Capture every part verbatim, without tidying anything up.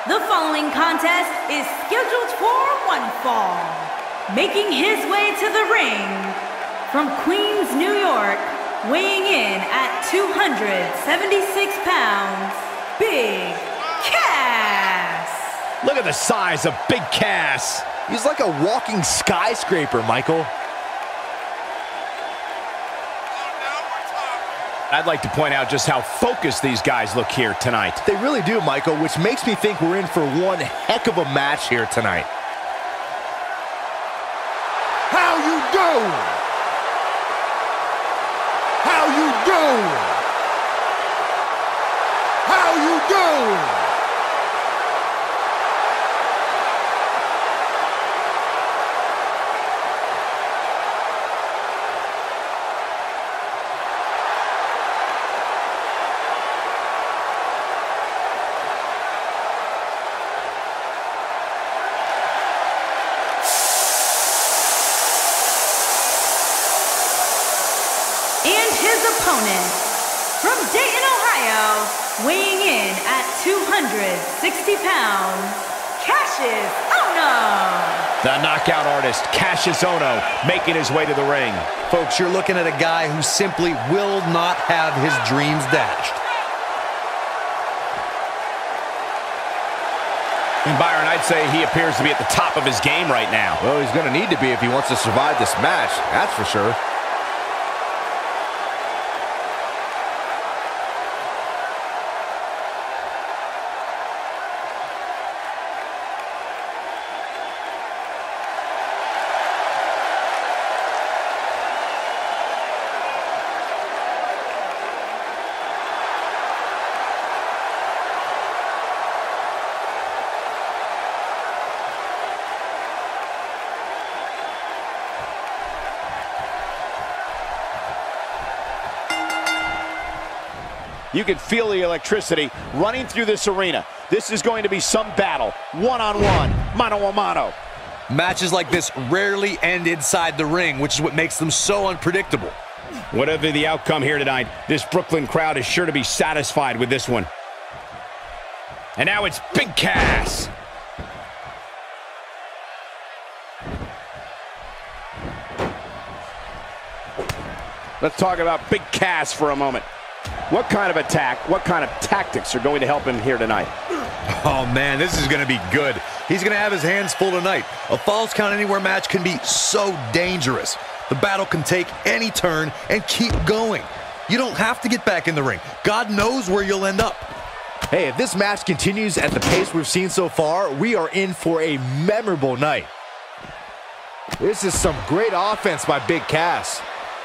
The following contest is scheduled for one fall. Making his way to the ring from Queens, New York, weighing in at two hundred seventy-six pounds, Big Cass. Look at the size of Big Cass. He's like a walking skyscraper, Michael. I'd like to point out just how focused these guys look here tonight. They really do, Michael, which makes me think we're in for one heck of a match here tonight. How you doing? How you doing? How you doing? And his opponent, from Dayton, Ohio, weighing in at two hundred sixty pounds, Cassius Ohno. The knockout artist, Cassius Ohno, making his way to the ring. Folks, you're looking at a guy who simply will not have his dreams dashed. And Byron, I'd say he appears to be at the top of his game right now. Well, he's going to need to be if he wants to survive this match, that's for sure. You can feel the electricity running through this arena. This is going to be some battle, one-on-one, mano-a-mano. Matches like this rarely end inside the ring, which is what makes them so unpredictable. Whatever the outcome here tonight, this Brooklyn crowd is sure to be satisfied with this one. And now it's Big Cass. Let's talk about Big Cass for a moment. What kind of attack, what kind of tactics are going to help him here tonight? Oh man, this is going to be good. He's going to have his hands full tonight. A Falls Count Anywhere match can be so dangerous. The battle can take any turn and keep going. You don't have to get back in the ring. God knows where you'll end up. Hey, if this match continues at the pace we've seen so far, we are in for a memorable night. This is some great offense by Big Cass.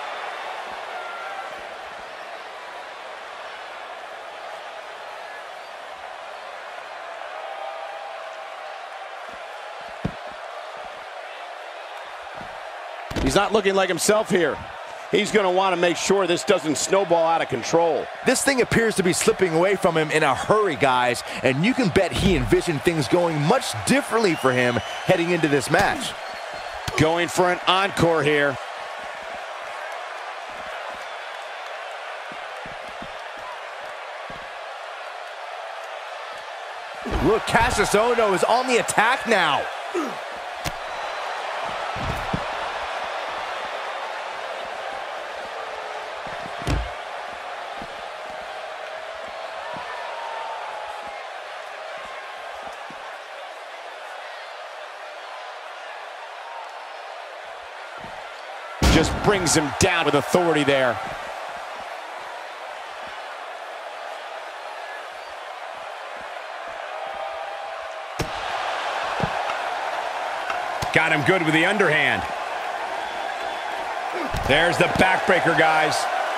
He's not looking like himself here. He's going to want to make sure this doesn't snowball out of control. This thing appears to be slipping away from him in a hurry, guys, and you can bet he envisioned things going much differently for him heading into this match. Going for an encore here. Look, Cassius Ohno is on the attack now. Just brings him down with authority there. Got him good with the underhand. There's the backbreaker, guys.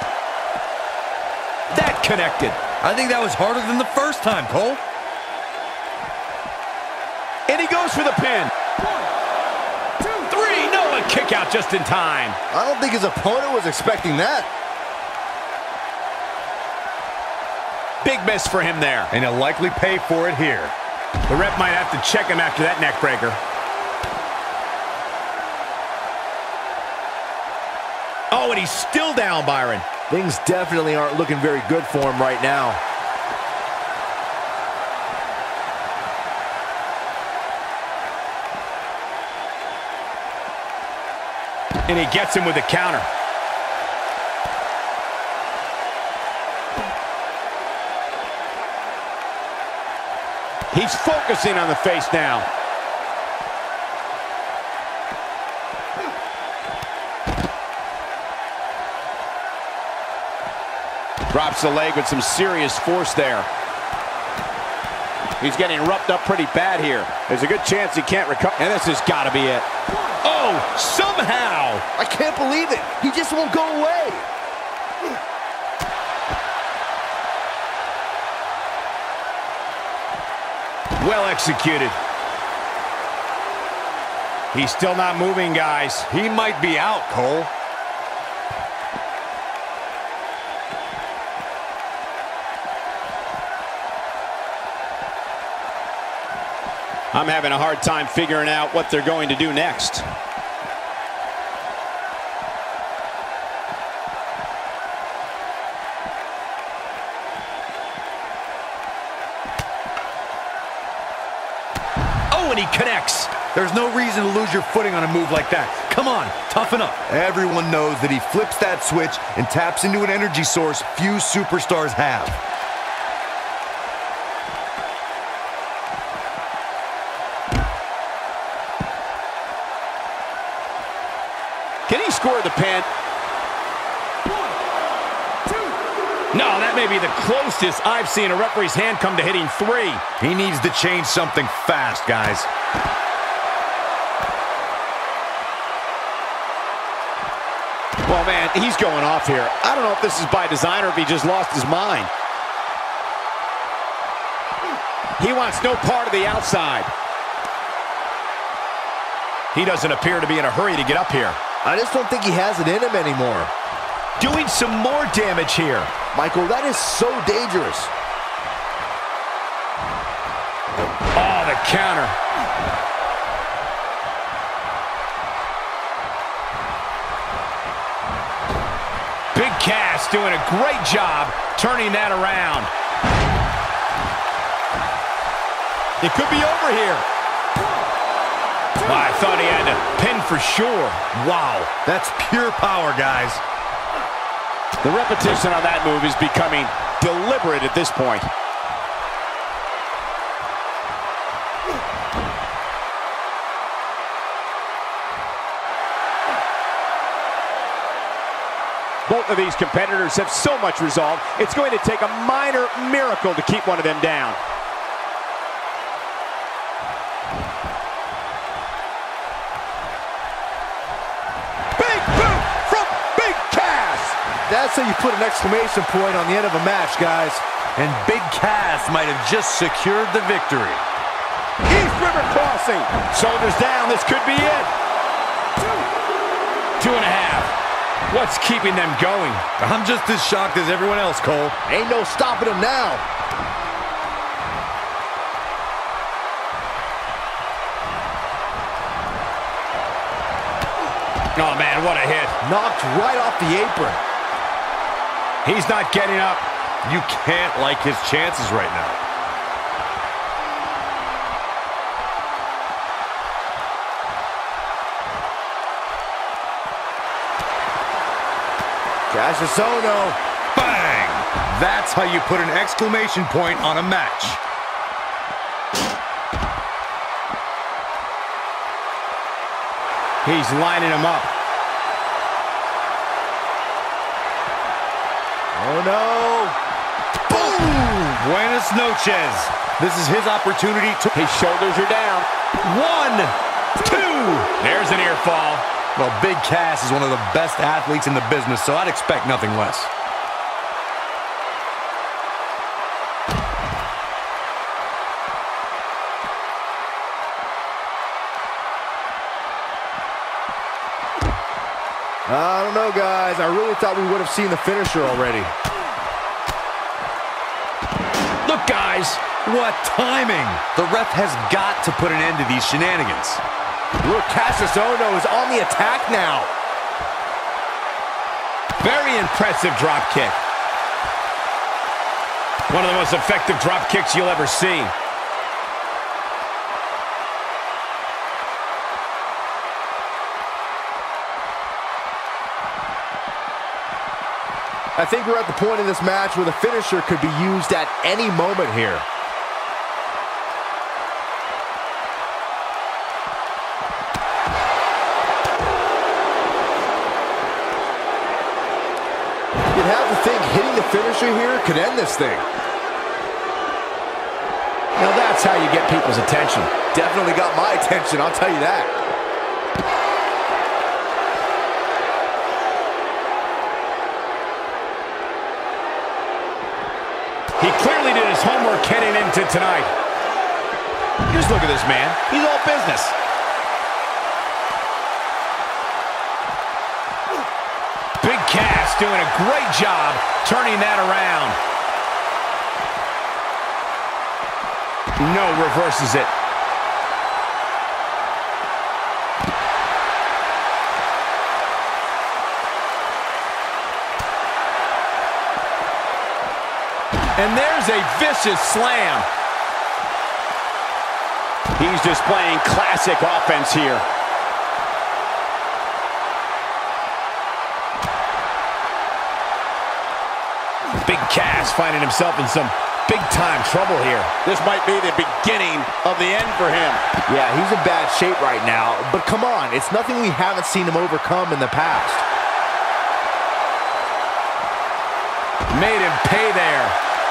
That connected. I think that was harder than the first time, Cole. And he goes for the pin. Kick out just in time. I don't think his opponent was expecting that. Big miss for him there. And he'll likely pay for it here. The ref might have to check him after that neck breaker. Oh, and he's still down, Byron. Things definitely aren't looking very good for him right now. And he gets him with a counter. He's focusing on the face now. Drops the leg with some serious force there. He's getting roughed up pretty bad here. There's a good chance he can't recover. And this has got to be it. Oh, somehow! I can't believe it. He just won't go away. Well executed. He's still not moving, guys. He might be out, Cole. I'm having a hard time figuring out what they're going to do next. Oh, and he connects. There's no reason to lose your footing on a move like that. Come on, toughen up. Everyone knows that he flips that switch and taps into an energy source few superstars have. Can he score the pin? No, that may be the closest I've seen a referee's hand come to hitting three. He needs to change something fast, guys. Well, man, he's going off here. I don't know if this is by design or if he just lost his mind. He wants no part of the outside. He doesn't appear to be in a hurry to get up here. I just don't think he has it in him anymore. Doing some more damage here. Michael, that is so dangerous. Oh, the counter. Big Cass doing a great job turning that around. It could be over here. Oh, I thought he had to pin for sure. Wow, that's pure power, guys. The repetition on that move is becoming deliberate at this point. Both of these competitors have so much resolve, it's going to take a minor miracle to keep one of them down. Big boot from Big Cass! That's how you put an exclamation point on the end of a match, guys. And Big Cass might have just secured the victory. East River crossing. Shoulders down, this could be it. Two. Two and a half. What's keeping them going? I'm just as shocked as everyone else, Cole. Ain't no stopping him now. Oh, man, what a hit. Knocked right off the apron. He's not getting up. You can't like his chances right now. Cassius Ohno. Bang! That's how you put an exclamation point on a match. He's lining him up. Oh, no. Boom! Buenas noches. This is his opportunity to... His shoulders are down. One, two. There's an ear fall. Well, Big Cass is one of the best athletes in the business, so I'd expect nothing less. I don't know, guys. I really thought we would have seen the finisher already. Look, guys. What timing! The ref has got to put an end to these shenanigans. Look, Cassius Ohno is on the attack now. Very impressive drop kick. One of the most effective drop kicks you'll ever see. I think we're at the point in this match where the finisher could be used at any moment here. You'd have to think hitting the finisher here could end this thing. Now that's how you get people's attention. Definitely got my attention, I'll tell you that. He clearly did his homework heading into tonight. Just look at this man. He's all business. Big Cass doing a great job turning that around. No, reverses it. And there's a vicious slam. He's displaying classic offense here. Big Cass finding himself in some big-time trouble here. This might be the beginning of the end for him. Yeah, he's in bad shape right now, but come on, it's nothing we haven't seen him overcome in the past. Made him pay there.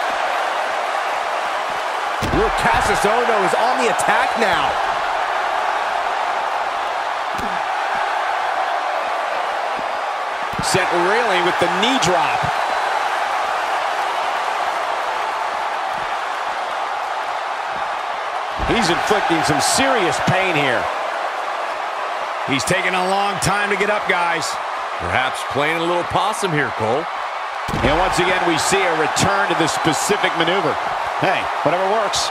Will Cassius Ohno is on the attack now. Sent reeling with the knee drop. He's inflicting some serious pain here. He's taking a long time to get up, guys. Perhaps playing a little possum here, Cole. And once again, we see a return to the specific maneuver. Hey, whatever works.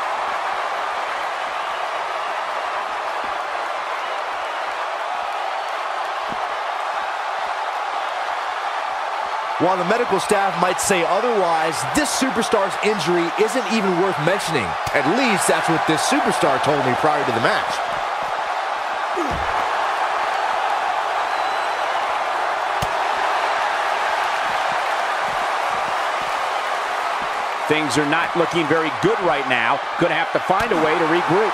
While the medical staff might say otherwise, this superstar's injury isn't even worth mentioning. At least that's what this superstar told me prior to the match. Things are not looking very good right now. Gonna have to find a way to regroup.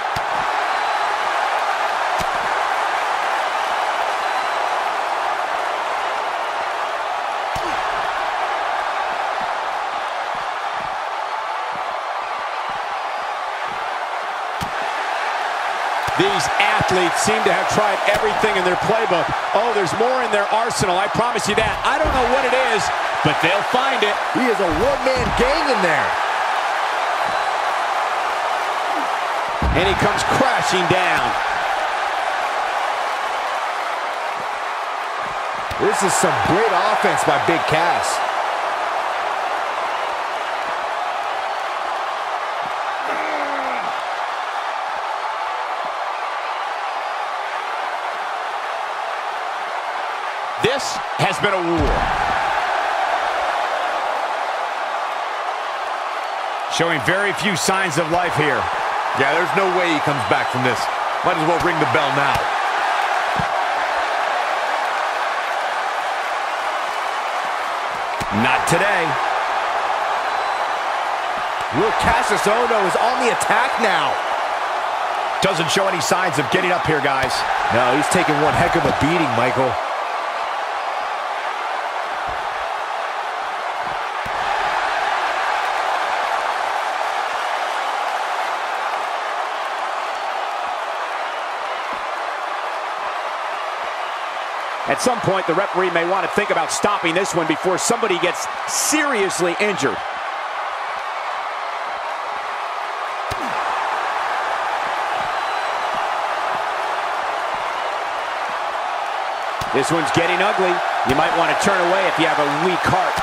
These athletes seem to have tried everything in their playbook. Oh, there's more in their arsenal, I promise you that. I don't know what it is, but they'll find it. He is a one-man gang in there. And he comes crashing down. This is some great offense by Big Cass. This has been a war. Showing very few signs of life here. Yeah, there's no way he comes back from this. Might as well ring the bell now. Not today. Will Cassius Ohno is on the attack now. Doesn't show any signs of getting up here, guys. No, he's taking one heck of a beating, Michael. At some point, the referee may want to think about stopping this one before somebody gets seriously injured. This one's getting ugly. You might want to turn away if you have a weak heart.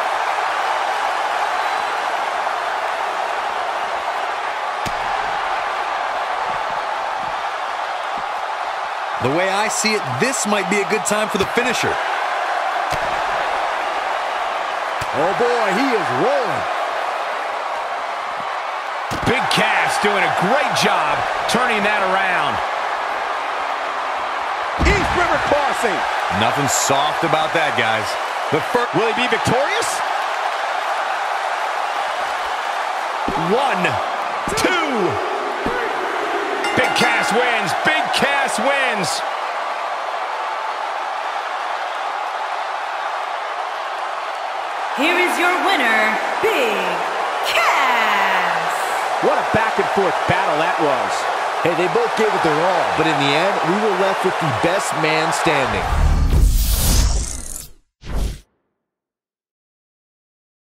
The way I see it, this might be a good time for the finisher. Oh boy, he is rolling. Big Cass doing a great job turning that around. East River Crossing. Nothing soft about that, guys. The first, will he be victorious? One, two. Big Cass wins. Big Cass wins. Here is your winner, Big Cass. What a back-and-forth battle that was. Hey, they both gave it their all, but in the end, we were left with the best man standing.